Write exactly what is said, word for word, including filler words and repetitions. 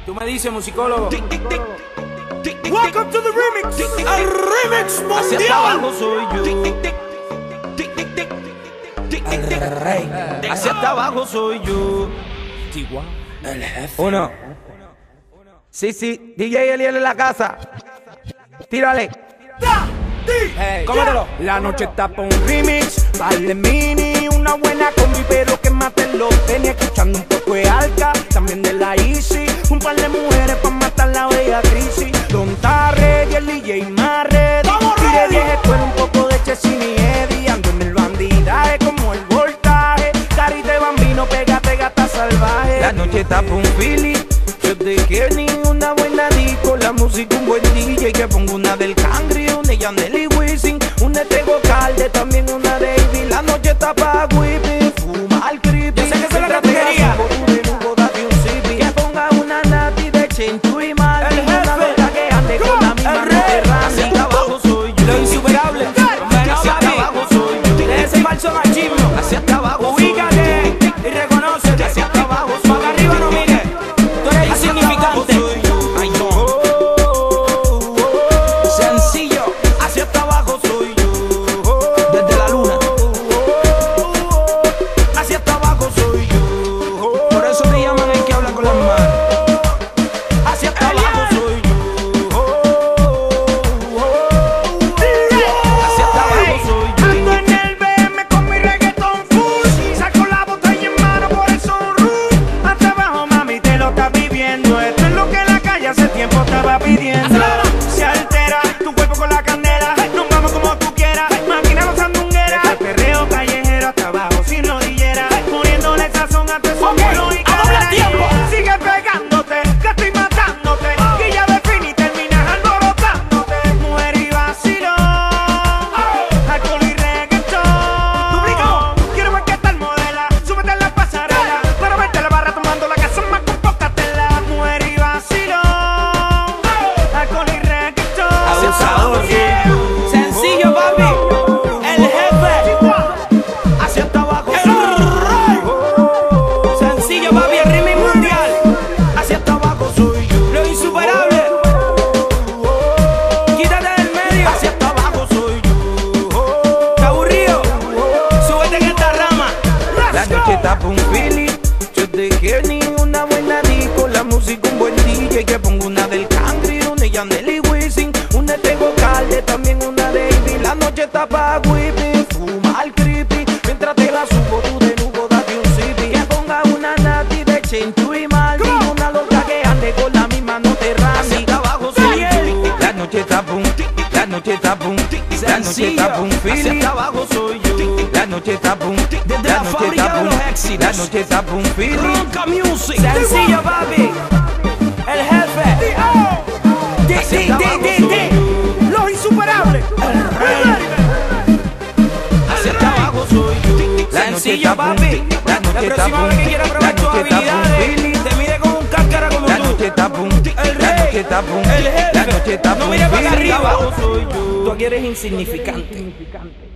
Tú me dices, musicólogo. Welcome to the remix. El remix mundial. Hacia abajo soy yo. El rey. Hacia abajo soy yo. El jefe. Uno. Sí, sí. D J Eliel en la casa. Tírale. Hey, Cómetelo. La noche está pa' un remix, vale mini, una buena combi, pero que maten los tenis, escuchando un poco de Alca, también de la Easy, un par de mujeres pa' matar la bella crisis. Don Tarre y el D J Marre, tire vieja escuela, un poco de Chesini y Eddie, ando en el bandidaje como el voltaje, carita de bambino, pégate gata salvaje. La noche está pa' un Philly. Yo de Kenny, una buena disco, la música un buen D J, que pongo una del Cangri, una de Yandel y Wisin, una de Tego Calde, también una de Ivy. La noche está pa' whipping, fuma al creepy. Yo sé que eso es lo que tú querías. Que ponga una nati de Chenchu y Martin, una loca que ande con la misma terrana. Hacia abajo soy yo. Lo insuperable. Hacia abajo soy yo. De ese falso machismo, Hacia abajo soy yo. ubícate y reconócete. Hacia abajo soy Pa' acá arriba no mires, tú eres Hacia insignificante. abajo soy yo. Ay, no. Sencillo. Hacia abajo soy yo. Desde la luna. Hacia abajo soy yo. Por eso me llaman el que habla con las manos. Hacia abajo soy yo. Hacia abajo soy yo. Ando en el B M con mi reggaeton full, saco la botella en mano por el sunroof. Hasta abajo mami te lo estás viviendo, esto es lo que la calle hace tiempo estaba pidiendo. Se altera tu cuerpo con la candela, nos vamos como tú quieras, máquina los sandungueras. Este perreo callejero hasta abajo sin rodillera, poniéndole sazón a tu sombrero y cadera. Sigue pegándote, que estoy matándote, que ya define y terminas alborotándote. Mujer y vacilón, alcohol y reggaetón. Quiero ver qué tal modela, súbete en la pasarela, para verte la barra tomando la casa más compócatela. Mujer y vacilón, alcohol y reggaetón. Hacia abajo soy yo. Sencillo, papi, el jefe. Hacia abajo El soy yo. rey. Sencillo, papi, el remix mundial. Hacia abajo soy yo. Lo insuperable. Quítate del medio. Hacia abajo soy yo. Está aburrido. Súbete en esta rama. La noche está pa' un Philly. Yo de Kenny, una buena disco, la música un buen D J, que pongo una del Cangri, una de Yandel y Wisin, una de Tego Calde, también una de Ivy. La noche está pa' whipping, fuma al creepy, mientras te la subo tú de nuevo date un sipi. Que ponga una nati de Chenchu y Martin, una loca que ande con la misma no te rani. Hacia abajo soy yo. La noche está pa' un, la noche está pa' un, la noche está pa' un Philly. Hacia abajo soy yo. La noche está pa' un, Desde la fábrica de los éxitos. la noche está pa' un Philly. Ronca Music. Sencillo, papi. El jefe. D, D, D, D, D. Los insuperables. El rey. Hacia abajo soy yo. La noche Sencillo, está pa' un, papi. la La noche está próxima pa' un, vez que quiera la probar tus noche está pa' un habilidades, Philly. te mide como un cáscara como La tú. noche está pa' un, El la rey. noche está pa' un, El jefe. la noche está pa' No un mires para acá Philly. arriba. Abajo soy yo. Tú aquí eres insignificante.